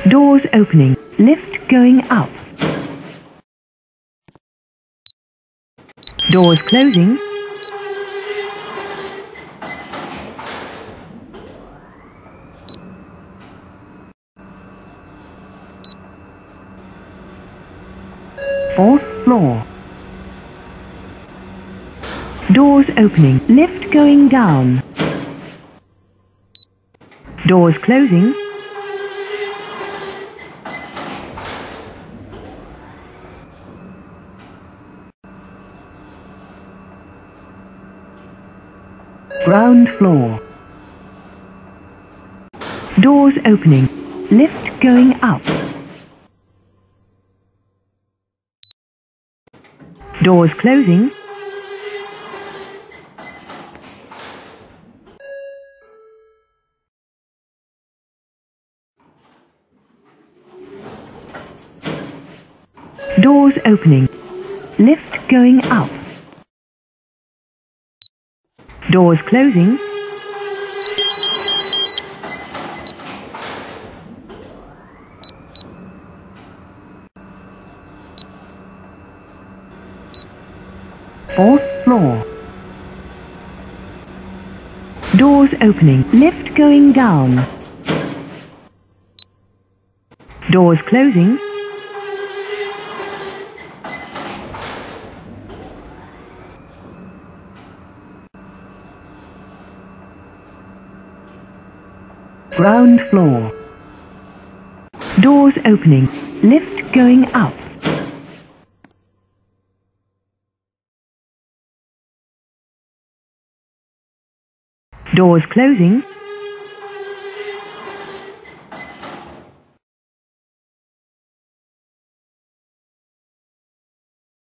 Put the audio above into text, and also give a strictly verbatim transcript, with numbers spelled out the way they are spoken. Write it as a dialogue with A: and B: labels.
A: Doors opening. Lift going up. Doors closing. Fourth floor. Doors opening. Lift going down. Doors closing. Ground floor. Doors opening. Lift going up. Doors closing. Doors opening. Lift going up. Doors closing. Fourth floor. Doors opening. Lift going down. Doors closing. Ground floor. Doors opening. Lift going up. Doors closing.